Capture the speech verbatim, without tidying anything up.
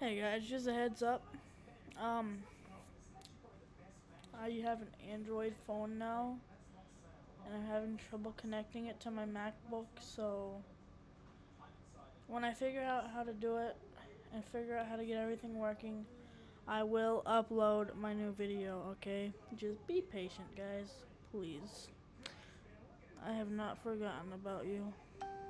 Hey guys, just a heads up. Um, I have an Android phone now, and I'm having trouble connecting it to my MacBook. So when I figure out how to do it and figure out how to get everything working, I will upload my new video. Okay, just be patient, guys, please. I have not forgotten about you.